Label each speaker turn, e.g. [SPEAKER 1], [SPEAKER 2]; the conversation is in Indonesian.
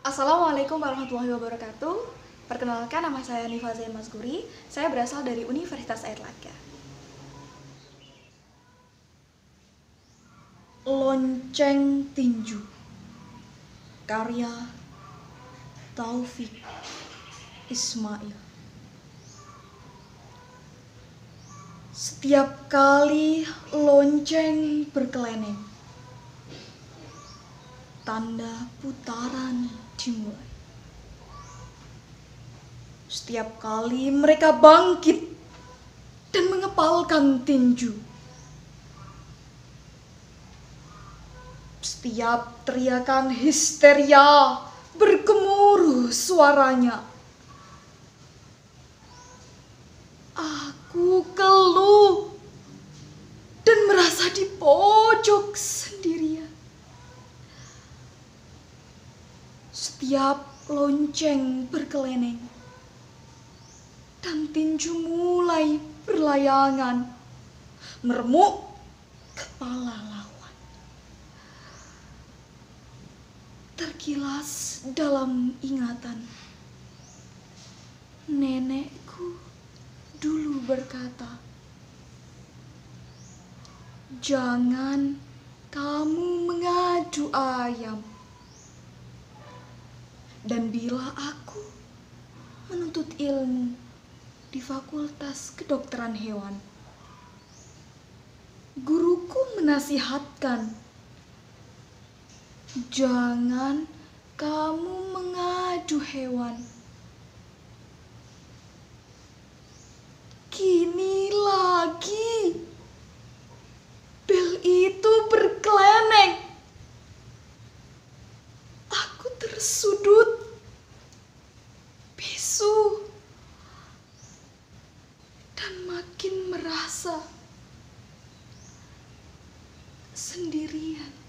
[SPEAKER 1] Assalamualaikum warahmatullahi wabarakatuh. Perkenalkan, nama saya Nifa Zain Masguri. Saya berasal dari Universitas Airlangga. Lonceng Tinju, karya Taufik Ismail. Setiap kali lonceng berkelendeng, tanda putaran dimulai. Setiap kali mereka bangkit dan mengepalkan tinju, setiap teriakan histeria bergemuruh suaranya. Aku keluh dan merasa di pojok sendirian. Setiap lonceng berkelendeng dan tinju mulai berlayangan, meremuk kepala lawan. Terkilas dalam ingatan, nenekku dulu berkata, "Jangan kamu mengadu ayam." Dan bila aku menuntut ilmu di Fakultas Kedokteran Hewan, guruku menasihatkan, "Jangan kamu mengadu hewan." Kini lagi bel itu berkelendeng. Aku tersudut, bisu, dan makin merasa sendirian.